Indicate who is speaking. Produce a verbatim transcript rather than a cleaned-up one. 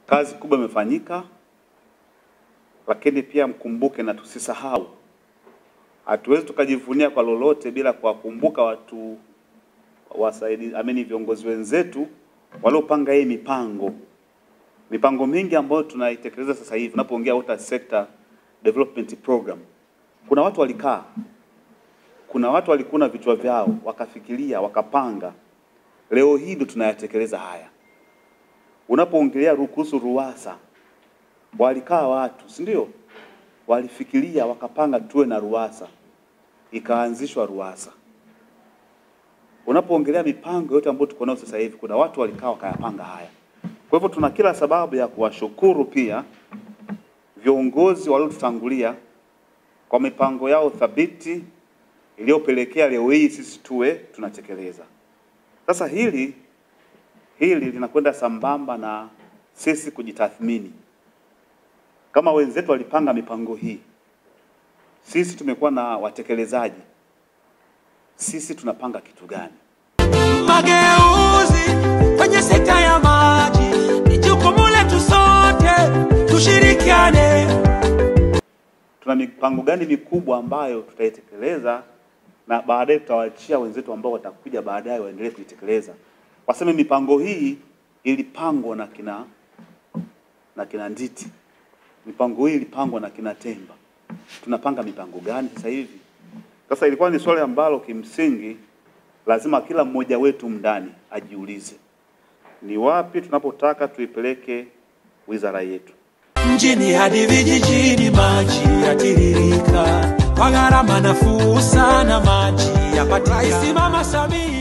Speaker 1: Kazi kubwa imefanyika, lakini pia mkumbuke na tusisahau. Hatuwezi tukajivunia kwa lolote bila kuwakumbuka watu wasaidizi, ameni viongozi wenzetu waliopanga hii mipango. Mipango mingi ambayo tunaitekeleza sasa hivi tunapoongea Water Sector Development Program. Kuna watu walikaa. Kuna watu walikuna vichwa vyao, wakafikiria, wakapanga. Leo hii ndio tunayatekeleza haya. Unapoongelea ruhusu ruwasa, walikaa watu, si ndio? Walifikiria, wakapanga tuwe na ruwasa. Ikaanzishwa ruwasa. Unapoongelea mipango yote ambayo tuko nayo sasa hivi, kuna watu walikaa wakayapanga haya. Kwa hivyo tuna kila sababu ya kuwashukuru pia viongozi waliotutangulia kwa mipango yao thabiti iliyopelekea leo hii sisi tuwe tunatekeleza. Sasa hili hili linakwenda sambamba na sisi kujitathmini. Kama wenzetu walipanga mipango hii, sisi tumekuwa na watekelezaji. Sisi tunapanga kitu gani?
Speaker 2: Mageuzi kwenye sekta ya maji ni jukumu letu sote, tushirikiane.
Speaker 1: Tuna mipango gani mikubwa ambayo tutaitekeleza na baadaye tutawaachia wenzetu ambao watakuja baadaye waendelee kuitekeleza. Waseme mipango hii ilipangwa na kina na kina Nditi. Mipango hii ilipangwa na kina Temba. Tunapanga mipango gani sasa hivi? Sasa ilikuwa ni swali ambalo kimsingi lazima kila mmoja wetu ndani ajiulize. Ni wapi tunapotaka tuipeleke wizara yetu?
Speaker 2: Mjini hadi vijijini maji yatiririka, kwa gharama nafuu sana maji yapata. Rais Mama Samia